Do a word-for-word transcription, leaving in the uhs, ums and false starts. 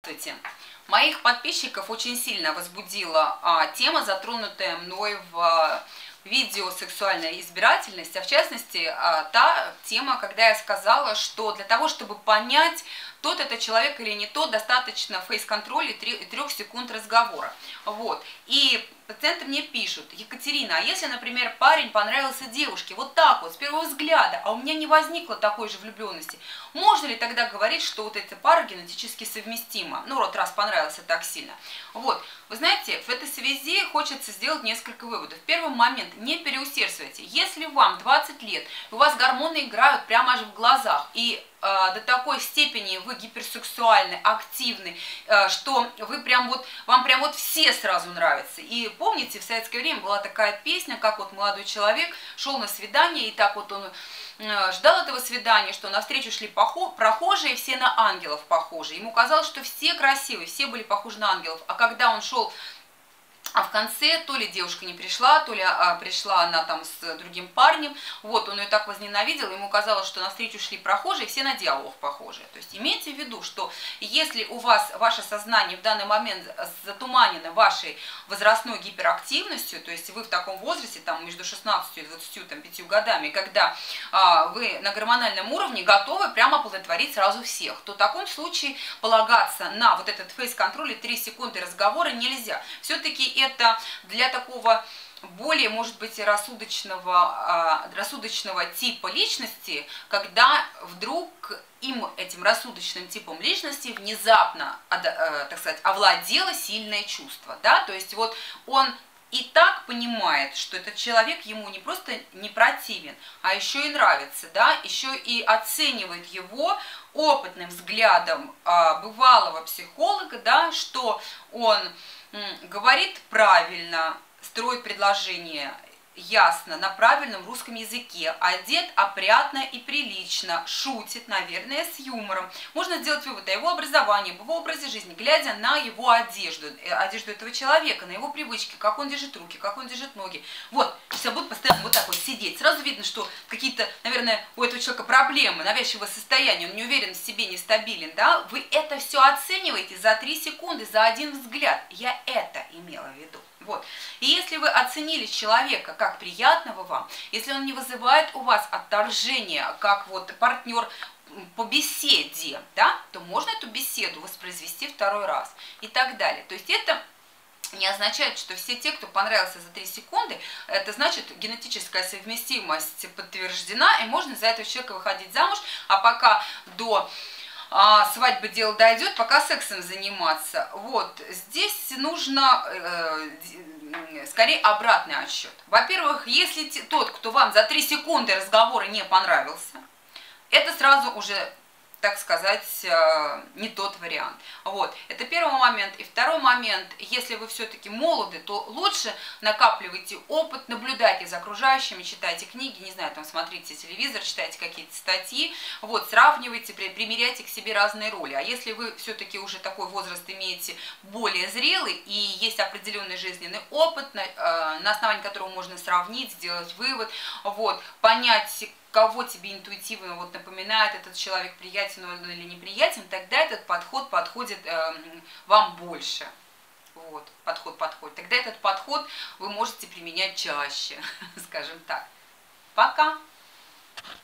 Здравствуйте! Моих подписчиков очень сильно возбудила а, тема, затронутая мной в а, видео «Сексуальная избирательность», а в частности а, та тема, когда я сказала, что для того, чтобы понять, тот это человек или не тот, достаточно фейс-контроля и трех секунд разговора. Вот. И пациенты мне пишут: Екатерина, а если, например, парень понравился девушке вот так вот, с первого взгляда, а у меня не возникло такой же влюбленности, можно ли тогда говорить, что вот эта пара генетически совместима? Ну, вот раз понравился так сильно. Вот. Вы знаете, в этой связи хочется сделать несколько выводов. Первый момент: не переусердствуйте. Если вам двадцать лет, у вас гормоны играют прямо аж в глазах, и э, до такой степени вы гиперсексуальны, активны, э, что вы прям вот, вам прям вот все сразу нравятся. И помните, в советское время была такая песня, как вот молодой человек шел на свидание, и так вот он э, ждал этого свидания, что навстречу шли прохожие, все на ангелов похожи. Ему казалось, что все красивые, все были похожи на ангелов. А когда он шел, а в конце то ли девушка не пришла, то ли а, пришла она там с другим парнем, вот, он ее так возненавидел, ему казалось, что навстречу шли прохожие, все на дьяволов похожи. То есть имейте в виду, что если у вас ваше сознание в данный момент затуманено вашей возрастной гиперактивностью, то есть вы в таком возрасте, там, между шестнадцатью и двадцатью пятью годами, когда а, вы на гормональном уровне готовы прямо оплодотворить сразу всех, то в таком случае полагаться на вот этот фейс-контроль и три секунды разговора нельзя. Все-таки это для такого более, может быть, рассудочного, рассудочного типа личности, когда вдруг им, этим рассудочным типом личности, внезапно, так сказать, овладело сильное чувство. Да? То есть вот он и так понимает, что этот человек ему не просто не противен, а еще и нравится, да? Еще и оценивает его опытным взглядом бывалого психолога, да? Что он говорит правильно, строит предложение ясно, на правильном русском языке, одет опрятно и прилично, шутит, наверное, с юмором. Можно сделать вывод о его образовании, об его образе жизни, глядя на его одежду, одежду этого человека, на его привычки, как он держит руки, как он держит ноги. Вот, все будут постоянно вот так вот сидеть. Сразу видно, что какие-то, наверное, у этого человека проблемы, навязчивое состояние, он не уверен в себе, нестабилен, да? Вы это все оцениваете за три секунды, за один взгляд. Я это имела в виду. Вот. И если вы оценили человека как приятного вам, если он не вызывает у вас отторжения, как вот партнер по беседе, да, то можно эту беседу воспроизвести второй раз и так далее. То есть это не означает, что все те, кто понравился за три секунды, это значит, генетическая совместимость подтверждена, и можно за этого человека выходить замуж, а пока до А, свадьбы дело дойдет, пока сексом заниматься. Вот, здесь нужно э, скорее обратный отсчет. Во-первых, если тот, кто вам за три секунды разговора не понравился, это сразу уже, так сказать, не тот вариант. Вот, это первый момент. И второй момент: если вы все-таки молоды, то лучше накапливайте опыт, наблюдайте за окружающими, читайте книги, не знаю, там смотрите телевизор, читайте какие-то статьи, вот, сравнивайте, примеряйте к себе разные роли. А если вы все-таки уже такой возраст имеете более зрелый и есть определенный жизненный опыт, на, э, на основании которого можно сравнить, сделать вывод, вот, понять, кого тебе интуитивно вот напоминает этот человек, приятен он или неприятен, тогда этот подход подходит э, вам больше. Вот, подход подходит. Тогда этот подход вы можете применять чаще, скажем так. Пока!